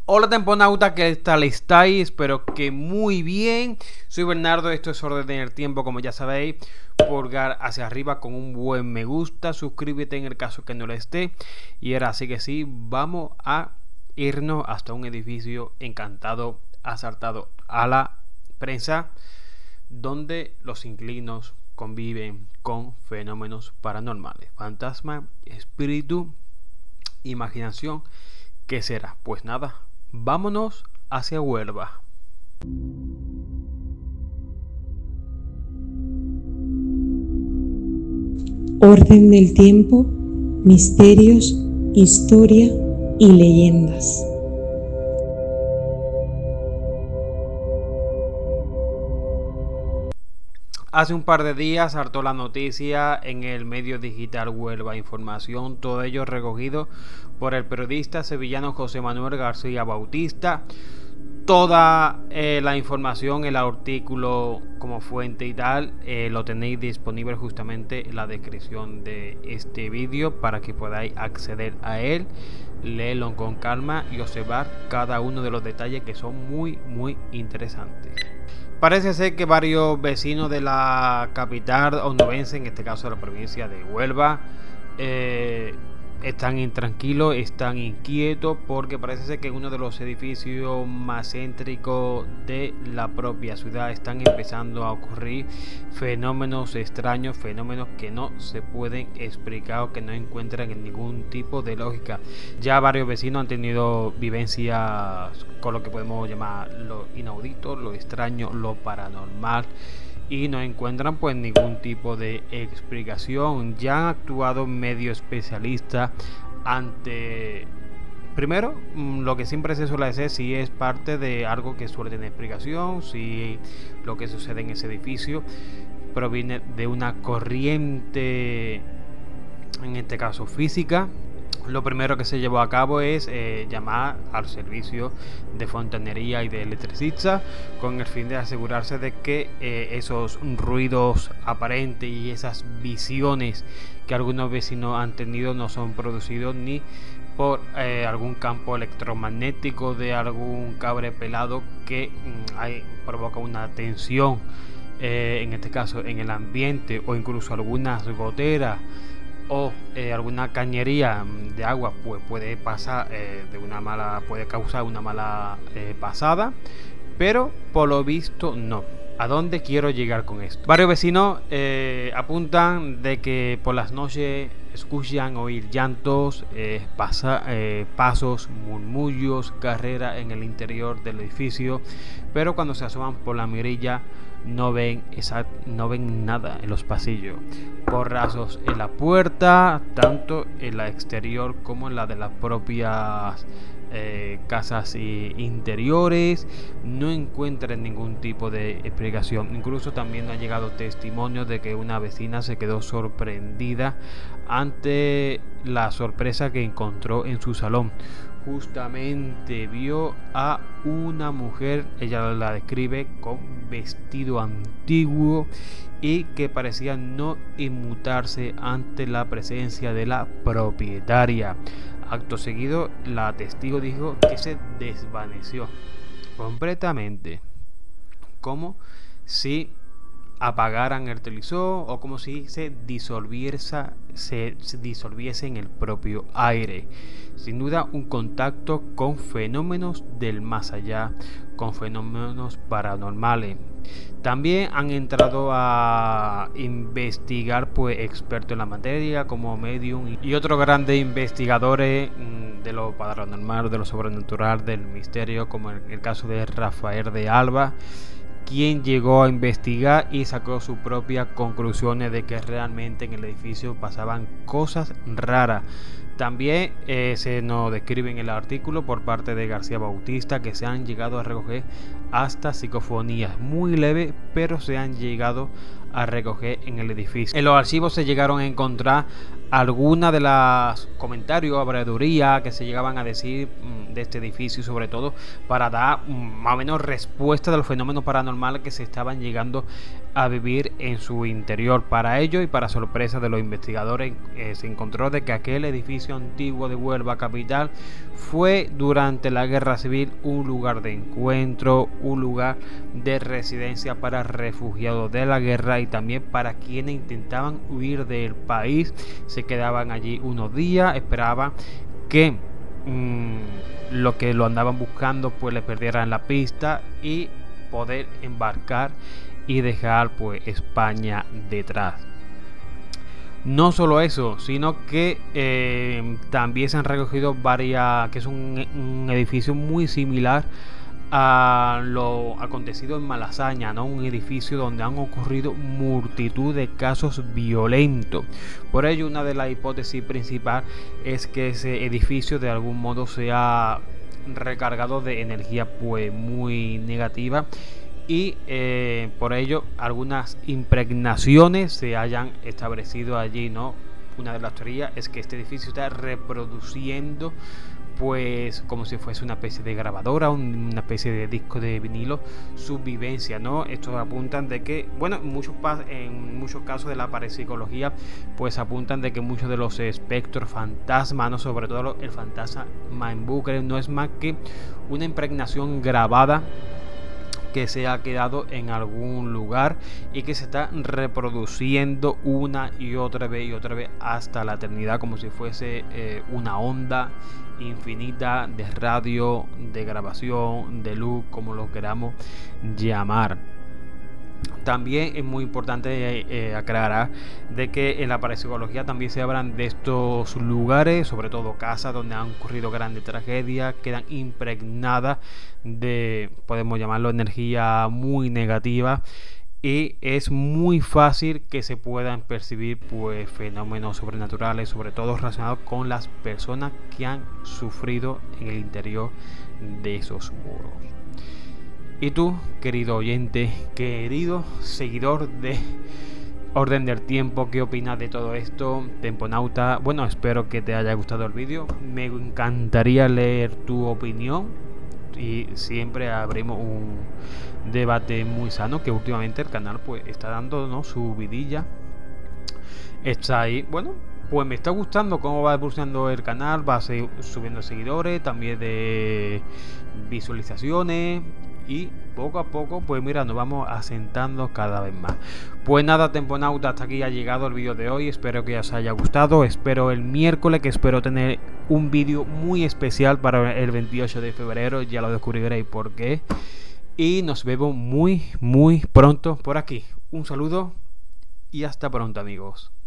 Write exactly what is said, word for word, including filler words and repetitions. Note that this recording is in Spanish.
Hola temponauta, ¿qué tal estáis? Espero que muy bien. Soy Bernardo, esto es Orden del Tiempo, como ya sabéis. Pulgar hacia arriba con un buen me gusta, suscríbete en el caso que no lo esté. Y ahora sí que sí, vamos a irnos hasta un edificio encantado, asaltado a la prensa, donde los inquilinos conviven con fenómenos paranormales, fantasma, espíritu, imaginación. ¿Qué será? Pues nada, vámonos hacia Huelva. Orden del tiempo, misterios, historia y leyendas. Hace un par de días saltó la noticia en el medio digital Huelva Información, todo ello recogido por el periodista sevillano José Manuel García Bautista. Toda eh, la información, el artículo como fuente y tal, eh, lo tenéis disponible justamente en la descripción de este vídeo para que podáis acceder a él, leerlo con calma y observar cada uno de los detalles que son muy muy interesantes. Parece ser que varios vecinos de la capital onubense, en este caso de la provincia de Huelva, eh, están intranquilos, están inquietos, porque parece ser que en uno de los edificios más céntricos de la propia ciudad están empezando a ocurrir fenómenos extraños, fenómenos que no se pueden explicar o que no encuentran en ningún tipo de lógica. Ya varios vecinos han tenido vivencias con lo que podemos llamar lo inaudito, lo extraño, lo paranormal, y no encuentran pues ningún tipo de explicación. Ya han actuado medios especialistas ante, primero, lo que siempre se suele hacer, si es parte de algo que suele tener explicación, si lo que sucede en ese edificio proviene de una corriente, en este caso física. Lo primero que se llevó a cabo es eh, llamar al servicio de fontanería y de electricista con el fin de asegurarse de que eh, esos ruidos aparentes y esas visiones que algunos vecinos han tenido no son producidos ni por eh, algún campo electromagnético de algún cable pelado que mm, hay, provoca una tensión, eh, en este caso en el ambiente, o incluso algunas goteras o eh, alguna cañería de agua, pues puede pasar eh, de una mala, puede causar una mala eh, pasada, pero por lo visto no. ¿A dónde quiero llegar con esto? Varios vecinos eh, apuntan de que por las noches escuchan oír llantos, eh, pasa, eh, pasos, murmullos, carrera en el interior del edificio, pero cuando se asoman por la mirilla no ven esa, no ven nada en los pasillos. Porrazos en la puerta, tanto en la exterior como en la de las propias eh, casas eh, interiores. No encuentran ningún tipo de explicación. Incluso también han llegado testimonios de que una vecina se quedó sorprendida ante la sorpresa que encontró en su salón. Justamente vio a una mujer, ella la describe con vestido antiguo y que parecía no inmutarse ante la presencia de la propietaria. Acto seguido, la testigo dijo que se desvaneció completamente, como si apagaran el televisor o como si se disolviese, se, se disolviese en el propio aire. Sin duda, un contacto con fenómenos del más allá, con fenómenos paranormales. También han entrado a investigar pues expertos en la materia como medium y otros grandes investigadores de lo paranormal, de lo sobrenatural, del misterio, como en el caso de Rafael de Alba, quien llegó a investigar y sacó sus propias conclusiones de que realmente en el edificio pasaban cosas raras. También eh, se nos describe en el artículo por parte de García Bautista que se han llegado a recoger hasta psicofonías muy leves, pero se han llegado a recoger en el edificio. En los archivos se llegaron a encontrar algunas de las comentarios, habladurías que se llegaban a decir mmm, de este edificio, sobre todo para dar mmm, más o menos respuesta de los fenómenos paranormales que se estaban llegando a vivir en su interior. Para ello y para sorpresa de los investigadores, eh, se encontró de que aquel edificio antiguo de Huelva capital fue durante la guerra civil un lugar de encuentro, un lugar de residencia para refugiados de la guerra y también para quienes intentaban huir del país. Se quedaban allí unos días, esperaban que mmm, lo que lo andaban buscando pues les perdieran la pista y poder embarcar y dejar pues España detrás. No solo eso, sino que eh, también se han recogido varias, que es un, un edificio muy similar a lo acontecido en Malasaña, ¿no? Un edificio donde han ocurrido multitud de casos violentos. Por ello, una de las hipótesis principales es que ese edificio de algún modo sea recargado de energía pues muy negativa y eh, por ello algunas impregnaciones se hayan establecido allí, ¿no? Una de las teorías es que este edificio está reproduciendo pues como si fuese una especie de grabadora, una especie de disco de vinilo, su vivencia, ¿no? Estos apuntan de que, bueno, en muchos, en muchos casos de la parapsicología, pues apuntan de que muchos de los espectros, fantasmas, ¿no? Sobre todo el fantasma en bucle, no es más que una impregnación grabada que se ha quedado en algún lugar y que se está reproduciendo una y otra vez y otra vez hasta la eternidad, como si fuese eh, una onda infinita de radio, de grabación, de luz, como lo queramos llamar. También es muy importante eh, aclarar de que en la parapsicología también se hablan de estos lugares, sobre todo casas donde han ocurrido grandes tragedias, quedan impregnadas de, podemos llamarlo, energía muy negativa, y es muy fácil que se puedan percibir pues fenómenos sobrenaturales, sobre todo relacionados con las personas que han sufrido en el interior de esos muros. Y tú, querido oyente, querido seguidor de Orden del Tiempo, ¿qué opinas de todo esto? Temponauta, bueno, espero que te haya gustado el vídeo. Me encantaría leer tu opinión y siempre abrimos un debate muy sano que últimamente el canal pues está dando, ¿no?, su vidilla. Está ahí, bueno, pues me está gustando cómo va evolucionando el canal, va a seguir subiendo seguidores, también de visualizaciones. Y poco a poco, pues mira, nos vamos asentando cada vez más. Pues nada, temponauta, hasta aquí ha llegado el vídeo de hoy. Espero que os haya gustado. Espero el miércoles, que espero tener un vídeo muy especial para el veintiocho de febrero. Ya lo descubriréis por qué. Y nos vemos muy, muy pronto por aquí. Un saludo y hasta pronto, amigos.